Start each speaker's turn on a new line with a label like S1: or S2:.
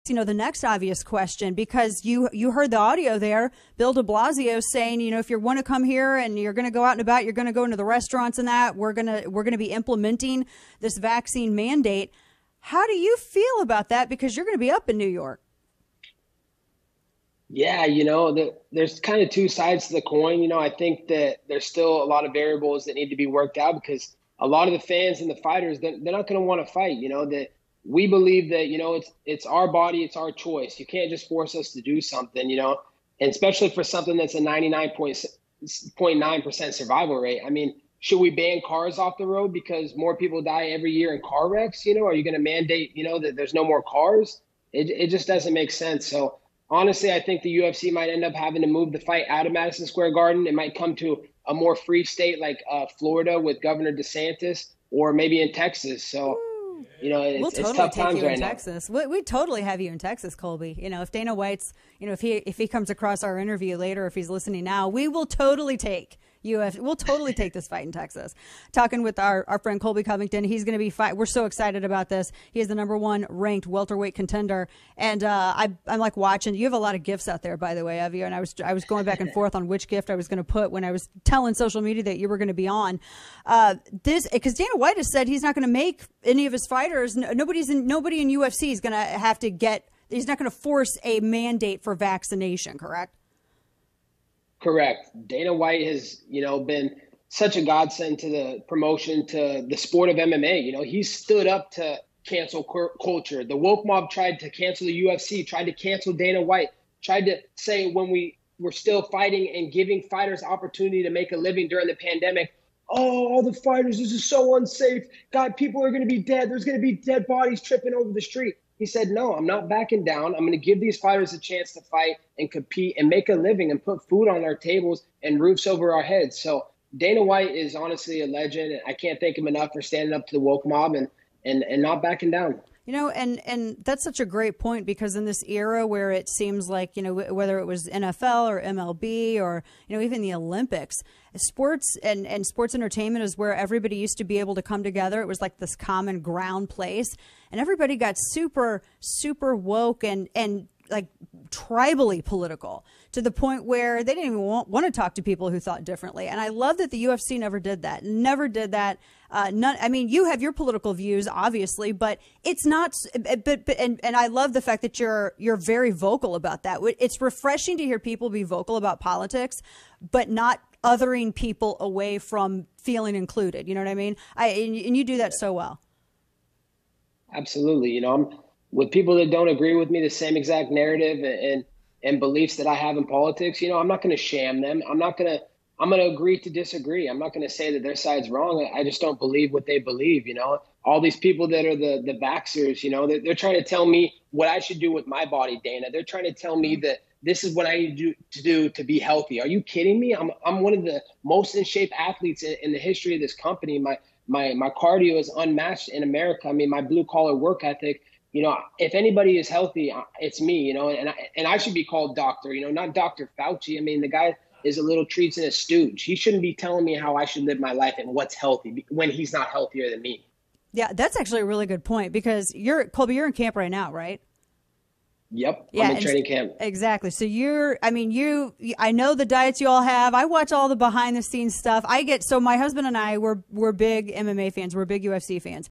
S1: the next obvious question, because you heard the audio there, Bill de Blasio saying, if you want to come here and you're going to go out and about, you're going to go into the restaurants and that, we're going to be implementing this vaccine mandate. How do you feel about that? Because you're going to be up in New York.
S2: Yeah, there's kind of two sides to the coin. I think that there's still a lot of variables that need to be worked out, because a lot of the fans and the fighters, they're not going to want to fight. That we believe that, it's our body, it's our choice. You can't just force us to do something, and especially for something that's a 99.9% survival rate. I mean, should we ban cars off the road because more people die every year in car wrecks? Are you going to mandate, that there's no more cars? It just doesn't make sense. So honestly, I think the UFC might end up having to move the fight out of Madison Square Garden. It might come to a more free state like Florida with Governor DeSantis, or maybe in Texas. So,
S1: we'll
S2: it's tough times right now.
S1: Texas. We totally have you in Texas, Colby. If Dana White's, if he comes across our interview later, if he's listening now, we will totally take we'll totally take this fight in Texas. Talking with our friend Colby Covington. He's going to be we're so excited about this. He is the #1 ranked welterweight contender. And I'm like watching. You have a lot of gifts out there, by the way, of you. And I was going back and forth on which gift I was going to put when I was telling social media that you were going to be on. Because Dana White has said he's not going to make any of his fighters. Nobody in UFC is going to have to get. He's not going to force a mandate for vaccination. Correct?
S2: Correct. Dana White has, been such a godsend to the promotion, to the sport of MMA. He stood up to cancel culture. The woke mob tried to cancel the UFC, tried to cancel Dana White, tried to say when we were still fighting and giving fighters opportunity to make a living during the pandemic, oh, all the fighters, this is so unsafe. God, people are going to be dead. There's going to be dead bodies tripping over the street. He said, no, I'm not backing down. I'm going to give these fighters a chance to fight and compete and make a living and put food on our tables and roofs over our heads. So Dana White is honestly a legend. I can't thank him enough for standing up to the woke mob and not backing down.
S1: And that's such a great point, because in this era where it seems like, whether it was NFL or MLB or, even the Olympics, sports and sports entertainment is where everybody used to be able to come together. It was like this common ground place, and everybody got super, super woke and like tribally political, to the point where they didn't even want to talk to people who thought differently. And I love that the UFC never did that. You have your political views, obviously, but it's not. And I love the fact that you're very vocal about that. It's refreshing to hear people be vocal about politics, but not othering people away from feeling included. You know what I mean? And you do that so well.
S2: Absolutely. I'm with people that don't agree with me, the same exact narrative and beliefs that I have in politics. I'm not going to sham them. I'm going to agree to disagree. I'm not going to say that their side's wrong. I just don't believe what they believe. All these people that are the vaxxers, they're trying to tell me what I should do with my body, Dana. They're trying to tell me that this is what I need to do to be healthy. Are you kidding me? I'm one of the most in shape athletes in the history of this company. My cardio is unmatched in America. I mean, my blue collar work ethic. If anybody is healthy, it's me, and I should be called doctor, not Dr. Fauci. I mean, the guy is a little treats and a stooge. He shouldn't be telling me how I should live my life and what's healthy when he's not healthier than me.
S1: Yeah, that's actually a really good point, because Colby, you're in camp right now, right?
S2: Yep. Yeah, I'm in training camp.
S1: Exactly. So I know the diets you all have. I watch all the behind the scenes stuff. So my husband and I, we're big MMA fans. We're big UFC fans.